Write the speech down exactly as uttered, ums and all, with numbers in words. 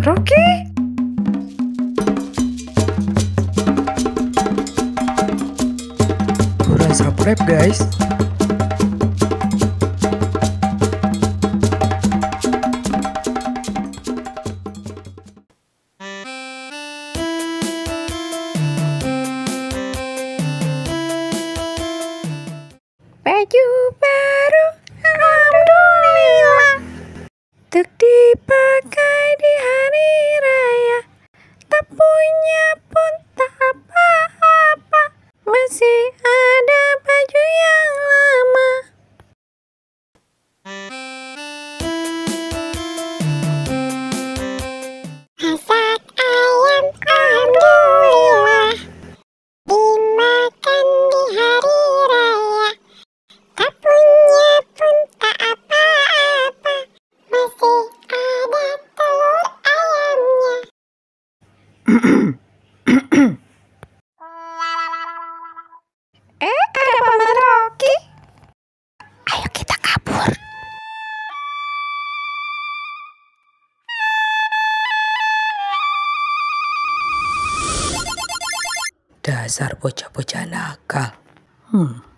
Rocky. Kurang subscribe guys. Baju baru, alhamdulillah, untuk dipakai di hari raya. Tak punya pun tak apa-apa, masih ada baju yang lama. Masak ayam, alhamdulillah, dimakan di hari raya. Tak punya pun tak apa-apa, masih ada telur ayamnya. Eh, ada Paman Rocky. Ayo kita kabur. Dasar bocah-bocah nakal. Hmm.